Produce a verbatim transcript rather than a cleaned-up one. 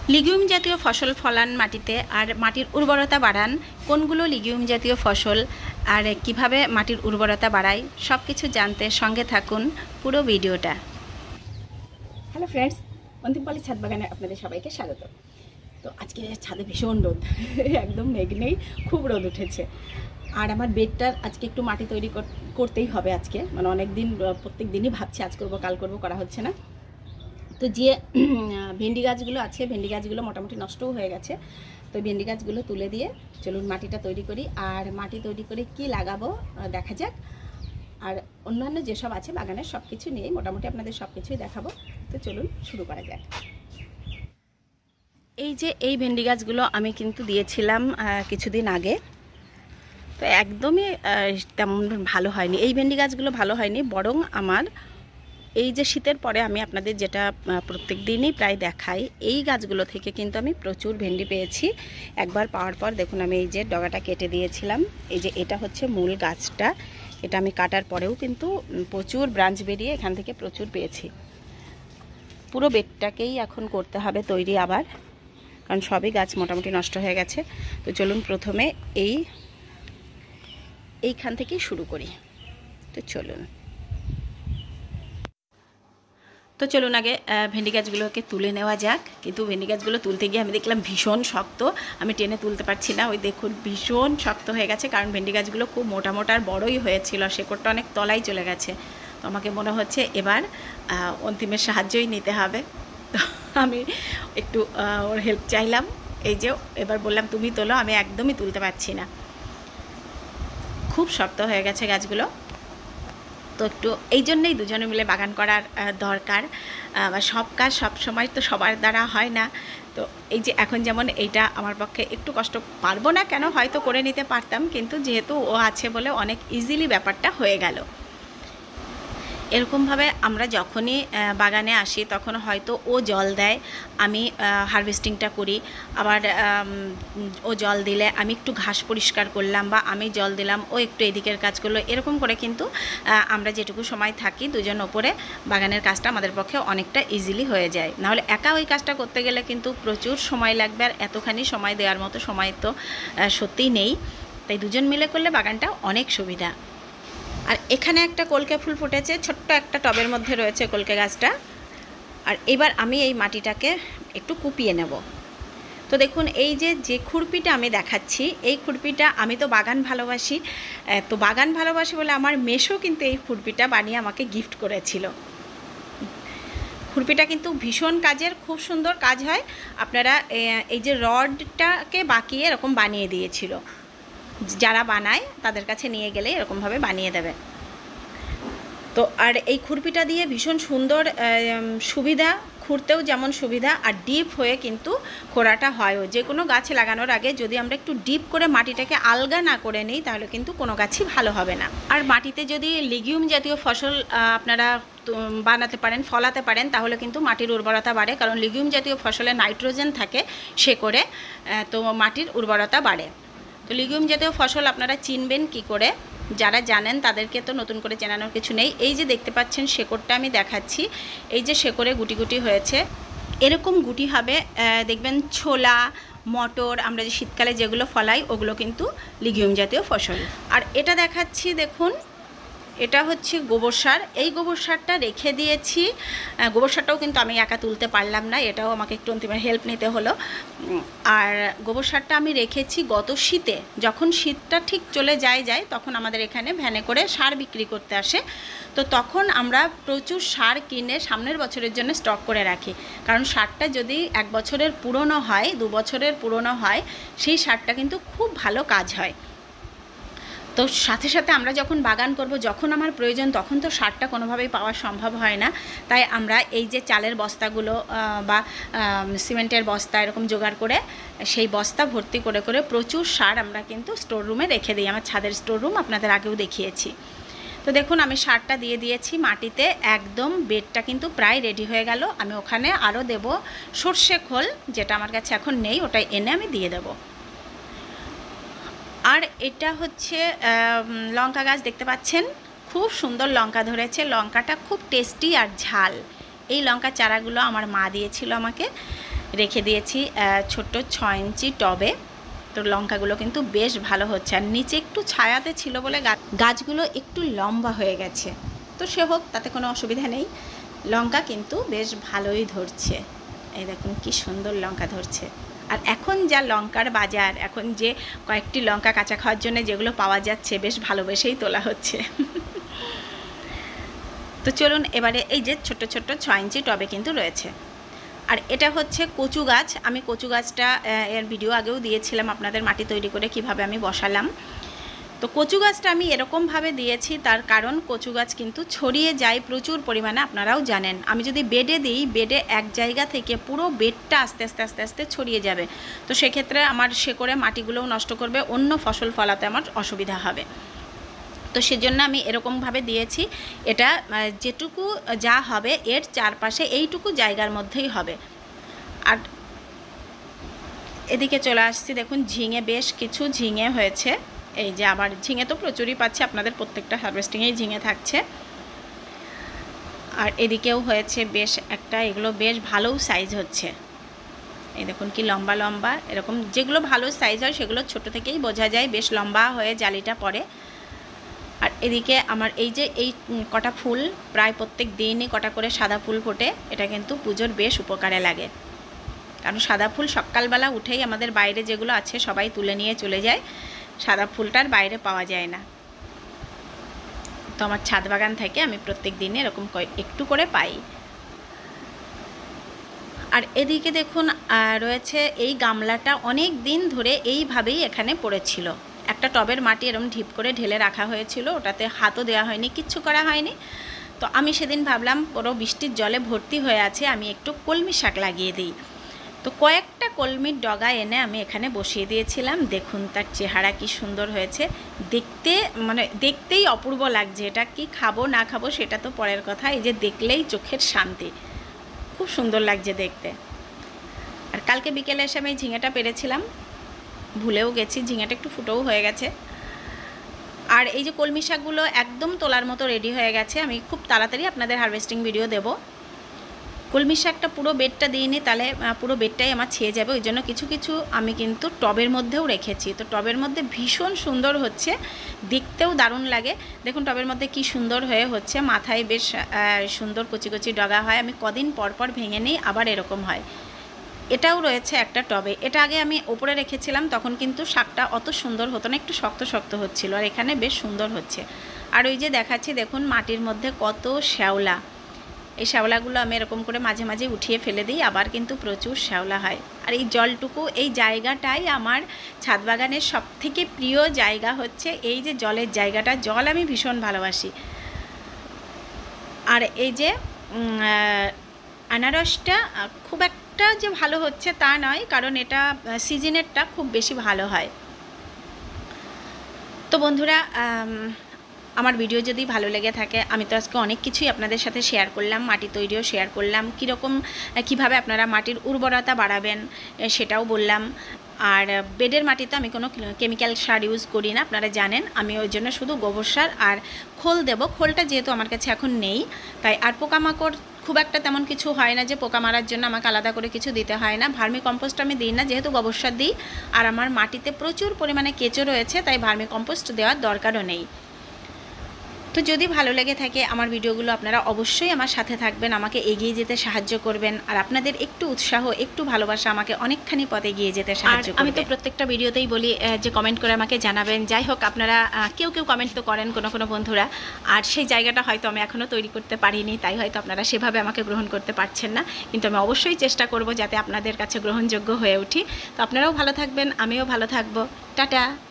Legume জাতীয় ফসল ফলান মাটিতে আর মাটির উর্বরতা বাড়ান, কোনগুলো লিগিউম জাতীয় ফসল আর কিভাবে মাটির উর্বরতা বাড়ায় সব কিছু জানতে সঙ্গে থাকুন পুরো ভিডিওটা। হ্যালো ফ্রেন্ডস, অন্তিম পল্লী ছাদ বাগানে আপনাদের সবাইকে স্বাগত। তো আজকে ছাদে ভীষণ রোদ, একদম মেঘ নেই, খুব রোদ উঠেছে। আর আমার বেডটার আজকে একটু মাটি তৈরি করতেই হবে আজকে, মানে অনেক দিন প্রত্যেক দিনই ভাবছি আজ করবো কাল করবো, করা হচ্ছে না। তো যে ভেন্ডি গাছগুলো আছে, ভেন্ডি গাছগুলো মোটামুটি নষ্টও হয়ে গেছে। তো ভেন্ডি গাছগুলো তুলে দিয়ে চলুন মাটিটা তৈরি করি। আর মাটি তৈরি করে কি লাগাবো দেখা যাক। আর অন্যান্য যেসব আছে বাগানের সব কিছু নিয়ে মোটামুটি আপনাদের সব কিছুই দেখাবো। তো চলুন শুরু করা যাক। এই যে এই ভেন্ডি গাছগুলো আমি কিন্তু দিয়েছিলাম কিছুদিন আগে, তো একদমই তেমন ভালো হয়নি। এই ভেন্ডি গাছগুলো ভালো হয়নি, বরং আমার এই যে শীতের পরে আমি আপনাদের যেটা প্রত্যেক দিনই প্রায় দেখাই, এই গাছগুলো থেকে কিন্তু আমি প্রচুর ভেন্ডি পেয়েছি। একবার পাওয়ার পর দেখুন আমি এই যে ডগাটা কেটে দিয়েছিলাম। এই যে এটা হচ্ছে মূল গাছটা, এটা আমি কাটার পরেও কিন্তু প্রচুর ব্রাঞ্চ বেরিয়ে এখান থেকে প্রচুর পেয়েছি। পুরো বেডটাকেই এখন করতে হবে তৈরি আবার, কারণ সবই গাছ মোটামুটি নষ্ট হয়ে গেছে। তো চলুন প্রথমে এই এইখান থেকেই শুরু করি। তো চলুন তো চলুন আগে ভেন্ডি গাছগুলোকে তুলে নেওয়া যাক। কিন্তু ভেন্ডি গাছগুলো তুলতে গিয়ে আমি দেখলাম ভীষণ শক্ত, আমি টেনে তুলতে পারছি না। ওই দেখুন ভীষণ শক্ত হয়ে গেছে, কারণ ভেন্ডি গাছগুলো খুব মোটা মোটা আর বড়ই হয়েছিল, শেকড়টা অনেক তলায় চলে গেছে। তো আমাকে মনে হচ্ছে এবার অন্তিমের সাহায্যই নিতে হবে। তো আমি একটু ওর হেল্প চাইলাম। এই যে এবার বললাম তুমি তোলো, আমি একদমই তুলতে পারছি না, খুব শক্ত হয়ে গেছে গাছগুলো। তো একটু এই জন্যই দুজনে মিলে বাগান করার দরকার। সব কাজ সব সময় তো সবার দ্বারা হয় না। তো এই যে এখন যেমন এইটা আমার পক্ষে একটু কষ্ট, পারবো না কেন, হয়তো করে নিতে পারতাম, কিন্তু যেহেতু ও আছে বলে অনেক ইজিলি ব্যাপারটা হয়ে গেল। এরকমভাবে আমরা যখনই বাগানে আসি তখন হয়তো ও জল দেয়, আমি হারভেস্টিংটা করি। আবার ও জল দিলে আমি একটু ঘাস পরিষ্কার করলাম, বা আমি জল দিলাম ও একটু এদিকের কাজ করলো। এরকম করে কিন্তু আমরা যেটুকু সময় থাকি দুজন ওপরে, বাগানের কাজটা আমাদের পক্ষে অনেকটা ইজিলি হয়ে যায়। নাহলে একা ওই কাজটা করতে গেলে কিন্তু প্রচুর সময় লাগবে, আর এতখানি সময় দেওয়ার মতো সময় তো সত্যিই নেই। তাই দুজন মিলে করলে বাগানটা অনেক সুবিধা। আর এখানে একটা কলকে ফুল ফুটেছে, ছোট্ট একটা টবের মধ্যে রয়েছে কলকে গাছটা। আর এবার আমি এই মাটিটাকে একটু কুপিয়ে নেব। তো দেখুন এই যে যে খুরপিটা আমি দেখাচ্ছি, এই খুরপিটা আমি তো বাগান ভালোবাসি, তো বাগান ভালোবাসি বলে আমার মেশো কিন্তু এই খুরপিটা বানিয়ে আমাকে গিফট করেছিল। খুরপিটা কিন্তু ভীষণ কাজের, খুব সুন্দর কাজ হয়। আপনারা এই যে রডটাকে বাঁকিয়ে এরকম বানিয়ে দিয়েছিল, যারা বানায় তাদের কাছে নিয়ে গেলে এরকমভাবে বানিয়ে দেবে। তো আর এই খুরপিটা দিয়ে ভীষণ সুন্দর সুবিধা, খুঁড়তেও যেমন সুবিধা, আর ডিপ হয়ে কিন্তু খোঁড়াটা হয়ও। যে কোনো গাছে লাগানোর আগে যদি আমরা একটু ডিপ করে মাটিটাকে আলগা না করে নিই, তাহলে কিন্তু কোনো গাছই ভালো হবে না। আর মাটিতে যদি লিগিউম জাতীয় ফসল আপনারা বানাতে পারেন, ফলাতে পারেন, তাহলে কিন্তু মাটির উর্বরতা বাড়ে, কারণ লিগিউম জাতীয় ফসলে নাইট্রোজেন থাকে সে করে, তো মাটির উর্বরতা বাড়ে। তো লিগিউম জাতীয় ফসল আপনারা চিনবেন কি করে, যারা জানেন তাদেরকে তো নতুন করে চেনানোর কিছু নেই। এই যে দেখতে পাচ্ছেন শেকড়টা আমি দেখাচ্ছি, এই যে শেকড়ে গুটি গুটি হয়েছে, এরকম গুটি হবে। দেখবেন ছোলা, মটর, আমরা যে শীতকালে যেগুলো ফলাই ওগুলো কিন্তু লিগিউম জাতীয় ফসল। আর এটা দেখাচ্ছি, দেখুন এটা হচ্ছে গোবর সার। এই গোবর সারটা রেখে দিয়েছি, গোবর সারটাও কিন্তু আমি একা তুলতে পারলাম না, এটাও আমাকে একটু অন্তিমের হেল্প নিতে হলো। আর গোবর সারটা আমি রেখেছি গত শীতে, যখন শীতটা ঠিক চলে যায় যায় তখন আমাদের এখানে ভ্যানে করে সার বিক্রি করতে আসে। তো তখন আমরা প্রচুর সার কিনে সামনের বছরের জন্য স্টক করে রাখি, কারণ সারটা যদি এক বছরের পুরনো হয়, দু বছরের পুরনো হয়, সেই সারটা কিন্তু খুব ভালো কাজ হয়। তো সাথে সাথে আমরা যখন বাগান করব, যখন আমার প্রয়োজন, তখন তো সারটা কোনোভাবেই পাওয়া সম্ভব হয় না। তাই আমরা এই যে চালের বস্তাগুলো বা সিমেন্টের বস্তা এরকম জোগাড় করে, সেই বস্তা ভর্তি করে করে প্রচুর সার আমরা কিন্তু স্টোর রুমে রেখে দিই। আমার ছাদের স্টোর রুম আপনাদের আগেও দেখিয়েছি। তো দেখুন আমি সারটা দিয়ে দিয়েছি মাটিতে, একদম বেডটা কিন্তু প্রায় রেডি হয়ে গেল। আমি ওখানে আরও দেব সর্ষে খোল, যেটা আমার কাছে এখন নেই, ওটাই এনে আমি দিয়ে দেবো। আর এটা হচ্ছে লঙ্কা গাছ, দেখতে পাচ্ছেন খুব সুন্দর লঙ্কা ধরেছে, লঙ্কাটা খুব টেস্টি আর ঝাল। এই লঙ্কা চারাগুলো আমার মা দিয়েছিল আমাকে। রেখে দিয়েছি ছোট্ট ছয় ইঞ্চি টবে। তো লঙ্কাগুলো কিন্তু বেশ ভালো হচ্ছে, আর নিচে একটু ছায়াতে ছিল বলে গাছগুলো একটু লম্বা হয়ে গেছে। তো সে হোক, তাতে কোনো অসুবিধা নেই, লঙ্কা কিন্তু বেশ ভালোই ধরছে। এই দেখুন কি সুন্দর লঙ্কা ধরছে। আর এখন যা লঙ্কার বাজার, এখন যে কয়েকটি লঙ্কা কাঁচা খাওয়ার জন্য যেগুলো পাওয়া যাচ্ছে, বেশ ভালোবেসেই তোলা হচ্ছে। তো চলুন এবারে, এই যে ছোট্ট ছোট্ট ছয় ইঞ্চি টবে কিন্তু রয়েছে। আর এটা হচ্ছে কচু গাছ। আমি কচু গাছটা এর ভিডিও আগেও দিয়েছিলাম আপনাদের, মাটি তৈরি করে কিভাবে আমি বসালাম। তো কচু গাছটা আমি এরকমভাবে দিয়েছি, তার কারণ কচু গাছ কিন্তু ছড়িয়ে যায় প্রচুর পরিমাণে, আপনারাও জানেন। আমি যদি বেডে দিই, বেডে এক জায়গা থেকে পুরো বেডটা আস্তে আস্তে আস্তে আস্তে ছড়িয়ে যাবে। তো সেক্ষেত্রে আমার শেকড়ে মাটিগুলোও নষ্ট করবে, অন্য ফসল ফলাতে আমার অসুবিধা হবে। তো সেজন্য আমি এরকমভাবে দিয়েছি। এটা যেটুকু যা হবে এর চারপাশে এইটুকু জায়গার মধ্যেই হবে। আর এদিকে চলে আসছি, দেখুন ঝিঙে, বেশ কিছু ঝিঙে হয়েছে। এই যে আবার ঝিঙে তো প্রচুরই পাচ্ছে, আপনাদের প্রত্যেকটা হারভেস্টিংয়েই ঝিঙে থাকছে। আর এদিকেও হয়েছে বেশ একটা, এগুলো বেশ ভালো সাইজ হচ্ছে। এই দেখুন কি লম্বা লম্বা, এরকম যেগুলো ভালো সাইজ হয় সেগুলো ছোট থেকেই বোঝা যায়, বেশ লম্বা হয়ে জালিটা পড়ে। আর এদিকে আমার এই যে এই কটা ফুল, প্রায় প্রত্যেক দিনই কটা করে সাদা ফুল ফোটে। এটা কিন্তু পুজোর বেশ উপকারে লাগে, কারণ সাদা ফুল সকালবেলা উঠেই আমাদের বাইরে যেগুলো আছে সবাই তুলে নিয়ে চলে যায়, সাদা ফুলটার বাইরে পাওয়া যায় না। তো আমার ছাদ বাগান থেকে আমি প্রত্যেক দিনে এরকম একটু করে পাই। আর এদিকে দেখুন রয়েছে এই গামলাটা, অনেক দিন ধরে এইভাবেই এখানে পড়েছিল। একটা টবের মাটি এরকম ঢিপ করে ঢেলে রাখা হয়েছিল, ওটাতে হাতও দেওয়া হয়নি, কিচ্ছু করা হয়নি। তো আমি সেদিন ভাবলাম পুরো বৃষ্টির জলে ভর্তি হয়ে আছে, আমি একটু কলমি শাক লাগিয়ে দিই। তো কয়েকটা কলমির ডগা এনে আমি এখানে বসিয়ে দিয়েছিলাম। দেখুন তার চেহারা কি সুন্দর হয়েছে দেখতে, মানে দেখতেই অপূর্ব লাগছে। এটা কি খাবো না খাবো সেটা তো পরের কথা, এই যে দেখলেই চোখের শান্তি, খুব সুন্দর লাগছে দেখতে। আর কালকে বিকেলে এসে আমি ঝিঙেটা পেরেছিলাম, ভুলেও গেছি, ঝিঙেটা একটু ফুটোও হয়ে গেছে। আর এই যে কলমি শাকগুলো একদম তোলার মতো রেডি হয়ে গেছে, আমি খুব তাড়াতাড়ি আপনাদের হারভেস্টিং ভিডিও দেব। কলমি শাকটা পুরো বেডটা দিইনি, তাহলে পুরো বেডটাই আমার ছেয়ে যাবে, ওই জন্য কিছু কিছু আমি কিন্তু টবের মধ্যেও রেখেছি। তো টবের মধ্যে ভীষণ সুন্দর হচ্ছে, দেখতেও দারুণ লাগে। দেখুন টবের মধ্যে কি সুন্দর হয়ে হচ্ছে, মাথায় বেশ সুন্দর কচি কচি ডগা হয়। আমি কদিন পর পর ভেঙে নিই, আবার এরকম হয়। এটাও রয়েছে একটা টবে, এটা আগে আমি ওপরে রেখেছিলাম, তখন কিন্তু শাকটা অত সুন্দর হতো না, একটু শক্ত শক্ত হচ্ছিল। আর এখানে বেশ সুন্দর হচ্ছে। আর ওই যে দেখাচ্ছি দেখুন মাটির মধ্যে কত শ্যাওলা, এই শ্যাওলাগুলো আমি এরকম করে মাঝে মাঝে উঠিয়ে ফেলে দিই, আবার কিন্তু প্রচুর শ্যাওলা হয়। আর এই জলটুকু, এই জায়গাটাই আমার ছাদ বাগানের সবথেকে প্রিয় জায়গা হচ্ছে এই যে জলের জায়গাটা। জল আমি ভীষণ ভালোবাসি। আর এই যে আনারসটা খুব একটা যে ভালো হচ্ছে তা নয়, কারণ এটা সিজনেরটা খুব বেশি ভালো হয়। তো বন্ধুরা, আমার ভিডিও যদি ভালো লেগে থাকে, আমি তো আজকে অনেক কিছুই আপনাদের সাথে শেয়ার করলাম, মাটি তৈরিও শেয়ার করলাম, কীরকম কীভাবে আপনারা মাটির উর্বরতা বাড়াবেন সেটাও বললাম। আর বেডের মাটিতে আমি কোনো কেমিক্যাল সার ইউজ করি না, আপনারা জানেন। আমি ওই জন্য শুধু গোবর সার আর খোল দেব। খোলটা যেহেতু আমার কাছে এখন নেই, তাই আর পোকামাকড় খুব একটা তেমন কিছু হয় না যে পোকা মারার জন্য আমাকে আলাদা করে কিছু দিতে হয় না। ভার্মি কম্পোস্ট আমি দিই না, যেহেতু গোবর সার দিই। আর আমার মাটিতে প্রচুর পরিমাণে কেঁচো রয়েছে, তাই ভার্মি কম্পোস্ট দেওয়ার দরকারও নেই। তো যদি ভালো লেগে থাকে আমার ভিডিওগুলো, আপনারা অবশ্যই আমার সাথে থাকবেন, আমাকে এগিয়ে যেতে সাহায্য করবেন। আর আপনাদের একটু উৎসাহ, একটু ভালোবাসা আমাকে অনেকখানি পথে এগিয়ে যেতে সাহায্য করবে। আমি তো প্রত্যেকটা ভিডিওতেই বলি যে কমেন্ট করে আমাকে জানাবেন। যাই হোক, আপনারা কেউ কেউ কমেন্ট তো করেন, কোনো কোনো বন্ধুরা, আর সেই জায়গাটা হয়তো আমি এখনও তৈরি করতে পারিনি, তাই হয়তো আপনারা সেভাবে আমাকে গ্রহণ করতে পারছেন না। কিন্তু আমি অবশ্যই চেষ্টা করব যাতে আপনাদের কাছে গ্রহণযোগ্য হয়ে উঠি। তো আপনারাও ভালো থাকবেন, আমিও ভালো থাকবো। টাটা।